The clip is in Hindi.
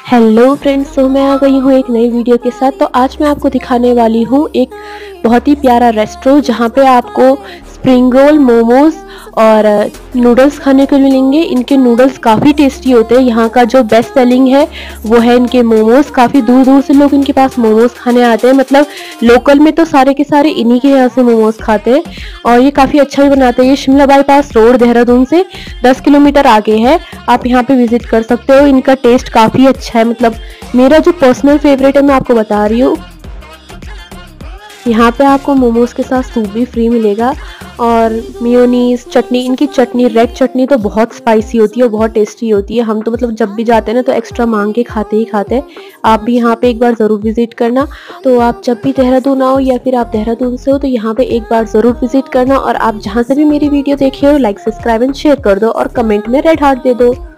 हेलो फ्रेंड्स, तो मैं आ गई हूँ एक नई वीडियो के साथ। तो आज मैं आपको दिखाने वाली हूँ एक बहुत ही प्यारा रेस्टोरेंट जहाँ पे आपको स्प्रिंग रोल, मोमोज और नूडल्स खाने को मिलेंगे। इनके नूडल्स काफ़ी टेस्टी होते हैं। यहाँ का जो बेस्ट सेलिंग है वो है इनके मोमोज। काफ़ी दूर दूर से लोग इनके पास मोमोज खाने आते हैं। मतलब लोकल में तो सारे के सारे इन्हीं के यहाँ से मोमोज खाते हैं और ये काफ़ी अच्छा भी बनाते हैं। ये शिमला बाईपास रोड देहरादून से 10 किलोमीटर आगे है। आप यहाँ पे विजिट कर सकते हो। इनका टेस्ट काफ़ी अच्छा है। मतलब मेरा जो पर्सनल फेवरेट है मैं आपको बता रही हूँ। यहाँ पे आपको मोमोज के साथ सूप भी फ्री मिलेगा और मेयोनीज, चटनी। इनकी चटनी, रेड चटनी तो बहुत स्पाइसी होती है और बहुत टेस्टी होती है। हम तो मतलब जब भी जाते हैं ना तो एक्स्ट्रा मांग के खाते ही खाते हैं। आप भी यहाँ पे एक बार ज़रूर विजिट करना। तो आप जब भी देहरादून आओ या फिर आप देहरादून से हो तो यहाँ पे एक बार ज़रूर विजिट करना। और आप जहाँ से भी मेरी वीडियो देखे हो, लाइक, सब्सक्राइब एंड शेयर कर दो और कमेंट में रेड हार्ट दे दो।